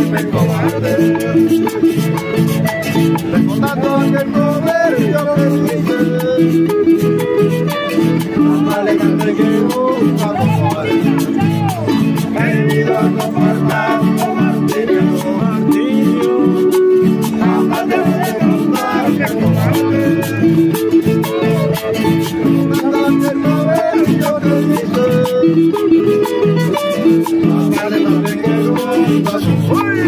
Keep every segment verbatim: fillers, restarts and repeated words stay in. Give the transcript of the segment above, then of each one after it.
mostrarme cobarde. Recordando aquel proverbio que dice: amale grande que nunca compadre. He vivido soportando martirio, martirio. Jamás debo de mostrarme cobarde. Recordando aquel proverbio que dice: amale grande que nunca compadre.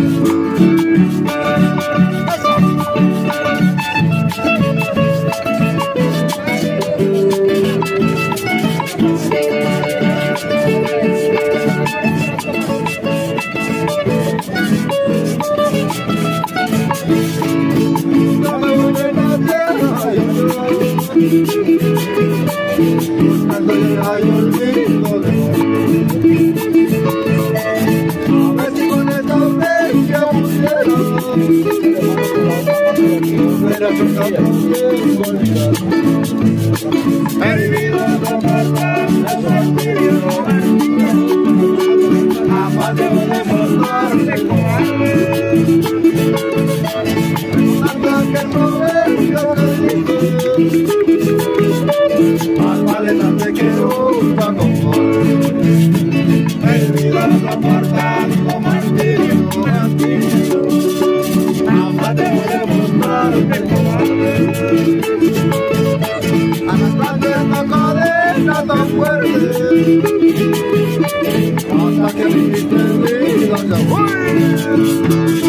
Buscando llegar y olvido de vos. A ver si con esta ausencia pudiera volver a tocar contigo olvidar. He vivido soportando el martirio, jamás debo de mostrarme cobarde. Recordando aquel proverbio que dice: más vale tarde que nunca conforme. He vivido soportando martirio, martirio. Jamás debo de mostrarme cobarde. Arrastrando esta cadena tan fuerte, hasta que mi vida ya fue.